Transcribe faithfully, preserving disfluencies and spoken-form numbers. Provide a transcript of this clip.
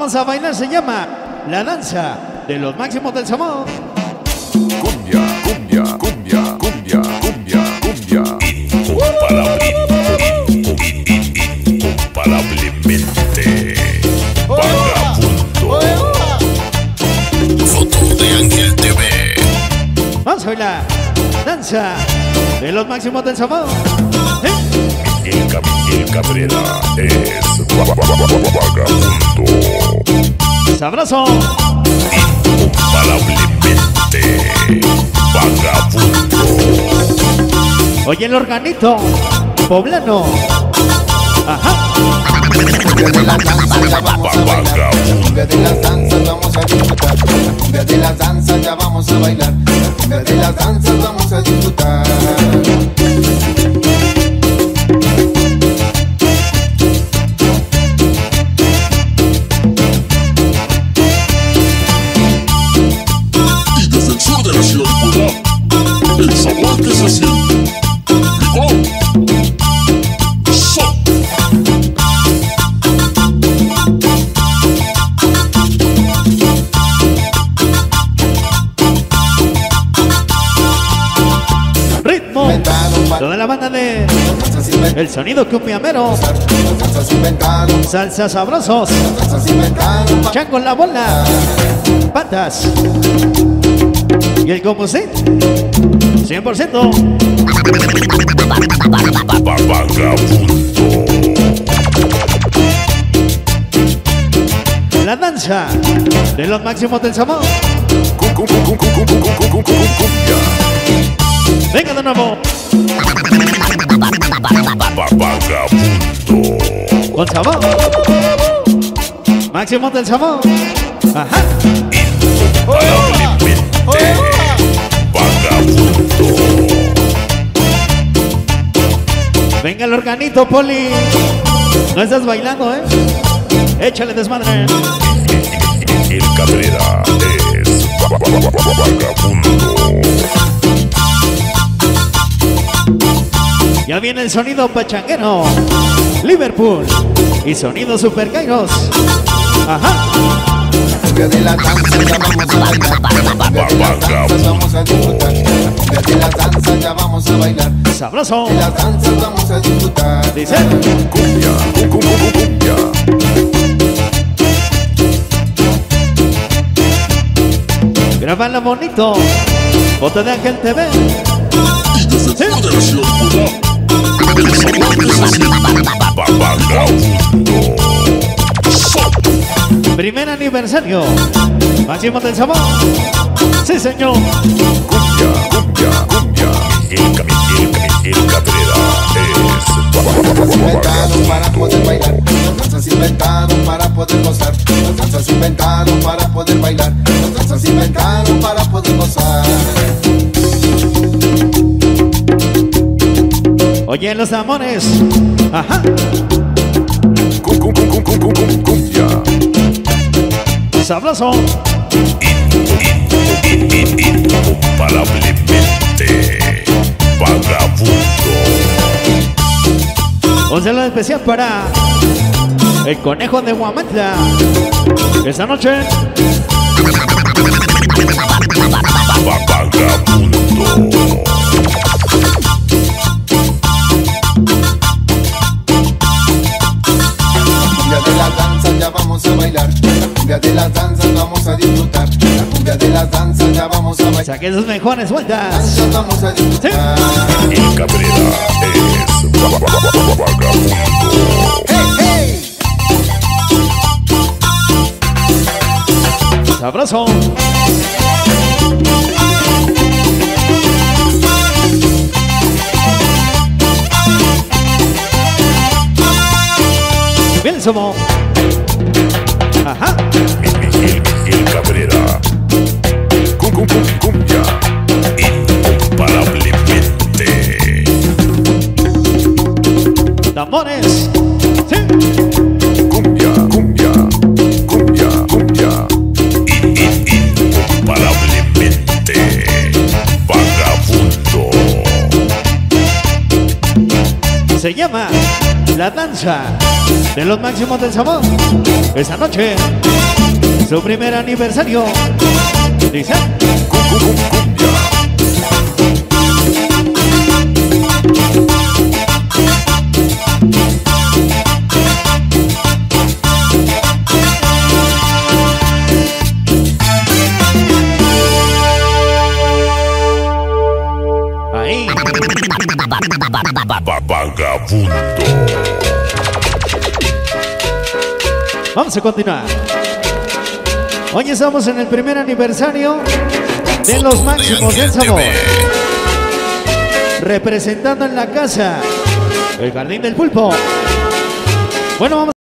Vamos a bailar, se llama La Danza de los Máximos del Sabor. Cumbia, cumbia, cumbia, cumbia, cumbia, cumbia. Incomparable, incomparablemente vagabundo. Foto de Ángel T V. Vamos a bailar Danza de los Máximos del Sabor. ¿Eh? Miguel, Miguel Cabrera es vagabundo. Sabroso. Incomparablemente vagabundo. Oye, el organito poblano. Ajá. Cumbia de las danzas ya vamos a bailar. Cumbia de las danzas vamos a disfrutar. Cumbia de las danzas ya vamos a bailar. Cumbia de las danzas vamos a disfrutar. El sabor que se siente. Limón. Sal. Ritmo. Toda la banda de El Sonido Cumbiamero. Salsa sabrosos. Chango en la bola. Patas. Y el composite cien por ciento Vagabundo. La danza de los Máximos del Sabor. Venga de nuevo. Vagabundo. Con sabor. Máximos del Sabor. Ajá. Incomparablemente vagabundo. Venga el organito, Poli. No estás bailando, ¿eh? Échale desmadre. El Cabrera es vagabundo. Ya viene el sonido pachanguero. Liverpool. Y sonido Super Kairos. Ajá. Cumbia de las danzas ya vamos a bailar. Cumbia de las danzas vamos a disfrutar. Cumbia de las danzas ya vamos a bailar. Sabroso. De las danzas vamos a disfrutar. Dice. Cumbia, cumbia, cumbia. Grabala bonito. Foto de Ángel T V. Y desde Sí. fuera de la ciudad Puebla, el sabor que se siente. Vagabundo. Primer aniversario. Máximo del Sabor. Sí, señor. Cumbia, cumbia, cumbia. El Miguel, Miguel Cabrera es Inventaron para poder bailar. Las danzas inventaron para poder gozar. Las danzas inventaron para poder bailar. Las danzas inventaron para poder gozar. Oye, los amores. Ajá. cumbia. Sabroso. Incomparablemente vagabundo. Un saludo especial para el conejo de Huamantla. Esta noche. Vagabundo. Cumbia de las danzas ya vamos a bailar. La cumbia de las danzas vamos a disfrutar. La cumbia de las danzas ya vamos a bailar. Saque sus mejores vueltas. Danzas vamos a disfrutar. El Cabrera es vagabundo. Hey, hey. Sabroso. Bien, somos. Ajá. Miguel, Miguel Cabrera. Cum, cum, cum, cumbia. Incomparablemente. Tambores. Sí. Cumbia, cumbia, cumbia, cumbia. Incomparablemente vagabundo. Se llama La Danza de los máximos del sabor. Esa noche, su primer aniversario. Dice. Ahí. Vagabundo. Vamos a continuar. Hoy estamos en el primer aniversario de los máximos del sabor. Representando en la casa el Jardín del Pulpo. Bueno, vamos.